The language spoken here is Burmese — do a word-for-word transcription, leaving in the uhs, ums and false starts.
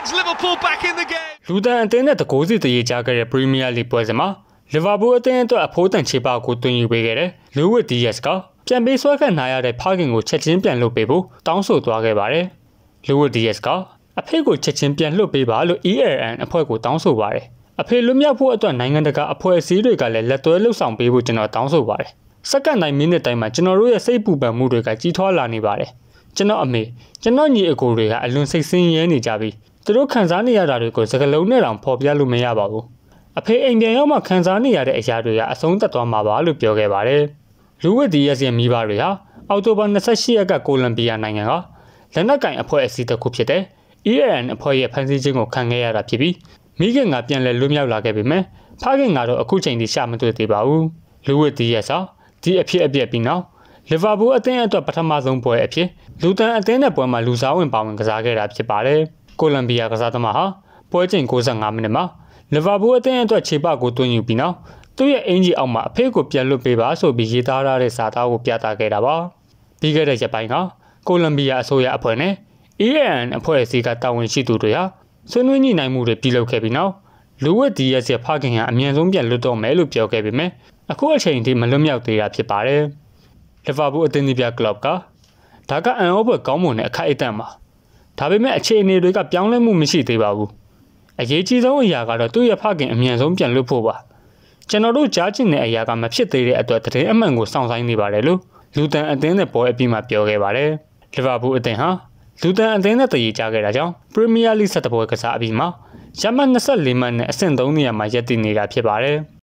gets Liverpool back in the game. လူတန်အသင်းနဲ့တကိုးစီတရေကြခဲ့တဲ့ Premier League ပွဲစဉ်မှာ Liverpool အသင်းအတွက်အဖိုးတန်ချေပကိုတွင်ယူပေးခဲ့တဲ့ Luis Diaz ကပြန်ပေးဆွဲခန့်နိုင်ရတဲ့ဖခင်ကိုချက်ချင်းပြန်လွှတ်ပေးဖို့တောင်းဆိုသွားခဲ့ပါတယ်။ Luis Diaz ကအဖေကိုချက်ချင်းပြန်လွှတ်ပေးပါလို့ E L N အဖွဲ့ကိုတောင်းဆိုပါတယ်။အဖေလွတ်မြောက်ဖို့အတွက်နိုင်ငံတကာအဖွဲ့အစည်းတွေကလည်းလက်တွဲလှုပ်ဆောင်ပေးဖို့ကျွန်တော်တောင်းဆိုပါတယ်။စက္ကန့်တိုင်းမိနစ်တိုင်းမှာကျွန်တော်တို့ရဲ့စိတ်ပူပန်မှုတွေကကြီးထွားလာနေပါတယ်။ကျွန်တော်အမေကျွန်တော်ညီအကိုတွေကအလွန်စိတ်ဆင်းရဲနေကြပြီးသူတို့ခံစားနေရတာတွေကိုစကားလုံးနဲ့တောင်ဖော်ပြလို့မရပါဘူး။အဖေအိမ်ပြန်ရောက်မှခံစားနေရတဲ့အရာတွေကအဆုံးသတ်သွားမှာပါလို့ပြောခဲ့ပါတယ်။ Luis Diazရဲ့မိဘတွေဟာအောက်တိုဘာยี่สิบแปดရက်ကကိုလံဘီယာနိုင်ငံကလက်နက်ကင်အဖွဲ့အစည်းတစ်ခုဖြစ်တဲ့ E L N အဖွဲ့ရဲ့ဖန်ဆီးခြင်းကိုခံခဲ့ရတာဖြစ်ပြီးမိခင်ကပြန်လည်လွတ်မြောက်လာခဲ့ပေမဲ့ဖခင်ကတော့အခုချိန်ထိရှာမတွေ့သေးပါဘူး။ Luis Diazဟာဒီအဖြစ်အပျက်ပြီးနောက်လီဗာပူးအသင်းအတွက်ပထမဆုံးပွဲအဖြစ်လူတန်အသင်းနဲ့ပွဲမှာလူစားဝင်ပါဝင်ကစားခဲ့တာဖြစ်ပါတယ်။ကိုလံဘီယာကစားသမားဟာပွဲချိန်၉၅မိနစ်မှာလီဗာပူးအသင်းအတွက်ခြေပကိုတွန်းယူပြီးနောက်သူ့ရဲ့အင်ဂျီအောက်မှာအဖေကိုပြန်လွတ်ပေးပါဆိုပြီးရေးသားထားတဲ့စာသားကိုပြသခဲ့တာပါ။ပြီးခဲ့တဲ့ရက်ပိုင်းကကိုလံဘီယာအစိုးရအဖွဲ့နဲ့ E L N အဖွဲ့အစည်းကတာဝန်ရှိသူတွေဟာဆွေးနွေးညှိနှိုင်းမှုတွေပြုလုပ်ခဲ့ပြီးနောက်Luis Diazရဲ့ဖခင်ကအမြန်ဆုံးပြန်လွတ်တော့မယ်လို့ပြောခဲ့ပေမဲ့အခုအချိန်ထိမလွတ်မြောက်သေးတာဖြစ်ပါတယ်။လီဗာပူးအသင်းဒီပြကလပ်ကဒါကအန်အောပွဲကောင်းမွန်တဲ့အခိုက်အတန့်ပါ။ဒါပေမဲ့အခြေအနေတွေကပြောင်းလဲမှုမရှိသေးပါဘူး။အရေးကြီးဆုံးအရာကတော့သူ့ရဲ့ဖခင်အမြန်ဆုံးပြန်လွတ်ဖို့ပါ။ကျွန်တော်တို့ကြားချင်တဲ့အရာကမဖြစ်သေးတဲ့အတွက်တည်အမှန်ကိုစောင့်ဆိုင်းနေပါတယ်လို့လူတန်အသင်းနဲ့ပွဲအပြီးမှာပြောခဲ့ပါတယ်။လီဗာပူးအသင်းဟာလူတန်အသင်းနဲ့တည်ကြခဲ့တာကြောင့် Premier League ဆယ်ပွဲကစားအပြီးမှာရမှတ်ยี่สิบ四မှတ်နဲ့အဆင့်သုံးနေရာမှာရပ်တည်နေတာဖြစ်ပါတယ်။